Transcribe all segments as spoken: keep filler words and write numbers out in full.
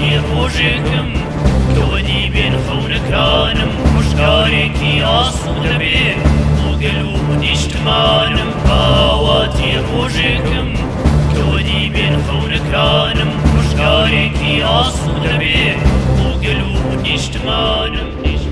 داواتی ڕۆژێکم کەوەنی بێن خەونەکانم خوشکارێکی ئاسوودە بێ بۆ گەل و نیشتمانم باواتی ڕۆژێکم کەوەنی بێن خەونەکانم خوشکارێکی ئاسوودە بێ بۆ گەل و نیشتمانم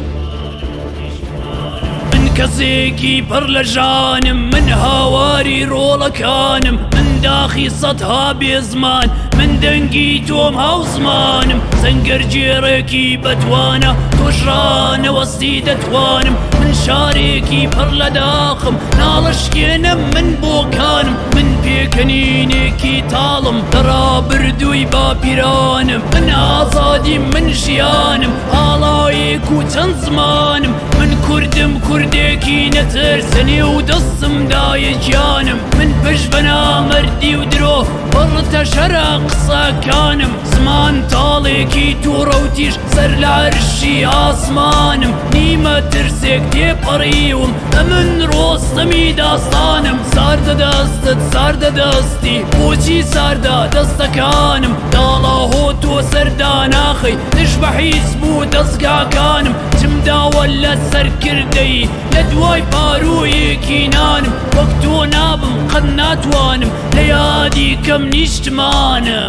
من کەسێکی پڕ لە ژانم من هاواری ڕۆڵەکانم من داخی سەدها بێزمان من دەنگی تۆم هاوزمانم سەنگەرجێڕێکی بەتوانە تۆشڕانەوەستی دەتوانم من شارێکی پڕ لە داخم ناڵەشکێنم من بۆکانم من پێکەنینێکی تاڵم دەڕابردووی باپیرانم من ئازادیم من ژیانم ئاڵایەک و چەند زمانم من کوردم کوردێکی نەترسەنێ و دەستم دایە گیانم من پشت بە نامەردی و درۆ بەڕتە شەرە قسەکانم زمان تاڵێکی تووڕە و تیژ سەر لە عەرشی ئاسمانم نیمە ترسێک تێپەڕیوم ئەمن ڕۆستەمی داستانم ساردە دەستت ساردە دەستی بۆچی ساردە دەستەکانم داڵا هۆ تۆ سەرداناخەی دژ بە حیز بوو دەستگاکانم چمداوە لە سەرکردەی لە دوای پارویەکی نانم وەک تۆ نابم قەت ناتوانم لە یادی کەم نیشتمانم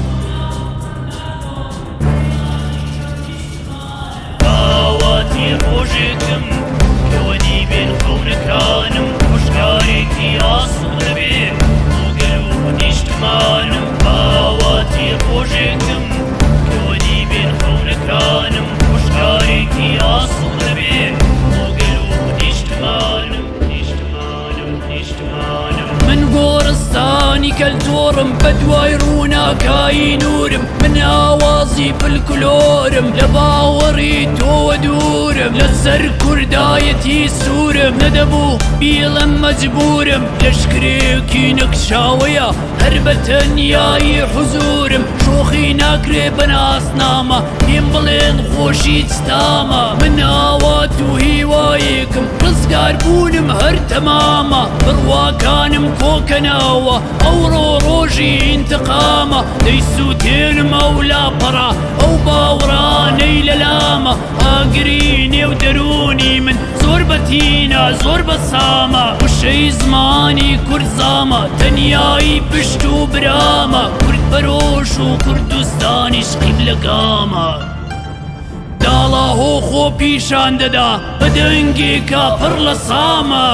باواتی ڕۆژێکم کەوەنی بێن خەونەکانم خوشکارێکی ئاسوودە بێ بۆ گەل و نیشتمانم باواتی ڕۆژێکم کەوەنی بێن خەونەکانم خوشکارێکی ئاسوودە بێ بۆ گەل و نیشتمانم نیشتمانم نیشتمانم من گۆڕستانی کەلتۆڕم بە دوای ڕووناکایی نورم من ئاوازی فلکلۆرم لە باوەڕی تۆوە دوورم لەسەر کوردایەتی سوورم نەدەبوو بیڵم مەجبورم لەشکرێکی نەکشاوەیە هەر بە تەنیایی حوزورم شۆخی ناکرێ بە ناسنامە پێم بڵێن خۆشی چتامە من ئاوات و هیوایەکم ڕزگار بوونم هەر تەمامە بڕواکانم کۆکەناوە ئەوڕۆ ڕۆژی ئینتقامە دەیسووتێنم ئەو لاپەڕە ئەو باوڕانەی لەلامە ئاگری نێو دەرونی من زۆر بەتینە زۆر بەسامە وشەی زمانی کورد زامە تەنیایی پشت و برامە کورد بەرۆش و کوردستانیش قیبلەگامە داڵا هۆ خۆ پیشان دەدا بە دەنگێکە پڕ لە سامە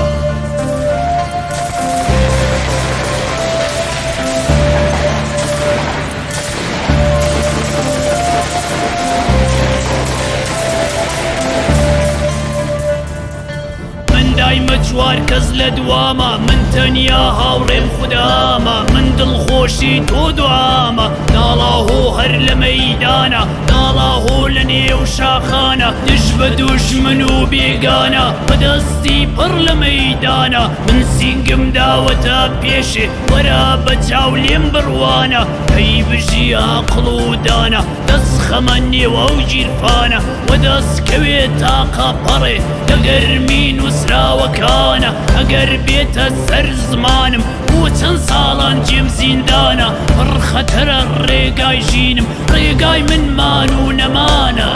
دایمە چوار کەس لە دوامە من تەنیا هاوڕێم خودامە من دڵخۆشی تۆ دوامە داڵا هۆ هەر لە مەیدانە داڵا هۆ لە نێو شاخانە دژ بە دوژمن و بێگانە بەدەستی پڕ لە مەیدانە من سینگم داوەتە پێشێ وەرە بە چاو لێم بڕوانە پەی بژی عاقڵ و دانە دەست خەمە نێوە و گیرفانە وەدەستکەوێت تاقە پەڕێ لە گەرمی نووسراوەکانە ئەگەر بێتە سەر زمانم بۆ چەند ساڵان جێم زیندانە پڕ خەتەرە ڕێگای ژینم ڕێگای من مان و نەمانە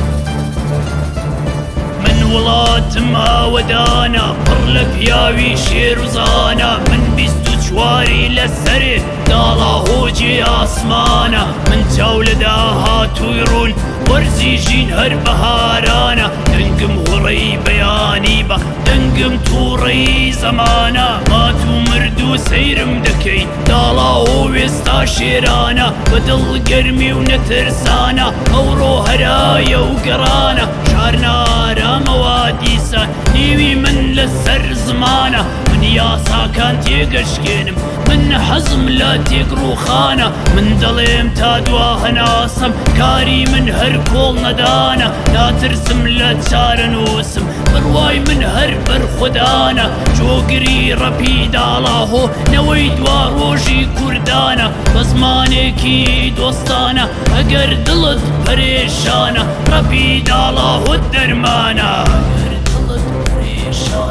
من وڵاتم ئاوەدانە پڕ لە پیاوی شێر و زانە من بیست و چواری لەسەرێ داڵا هۆجێ ئاسمانە من چاو لە داهاتووی ڕوون وەرزی ژین هەر بەهارانە دەنگم هوڕەی بەیانی بە دەنگم تووڕەی زەمانە مات و مرد و سەیرم دەکەی داڵا و وێستا شێرانە بە دڵگەرمی و نەترسانە ئەوڕۆ هەرایە و گەڕانە شار نارامەوە دیسان نیوی من لەسەر زمانە من یاساکان تێگەشکێنم من حەزم لە تێگڕوخانە من دەڵێم تا دوا هەناسم کاری من هەر کۆڵ نەدانە ناترسم لە چارە نووسم بڕوای من هەر بەرخودانە جۆگری ڕەپی داڵا هۆ نەوەی دوا ڕۆژی کوردانە بە زمانێکی دۆستانە ئەگەر دڵت پەرێشانە ڕەپی داڵا هۆ دەرمانە ئەگەر دڵت پەرێشانە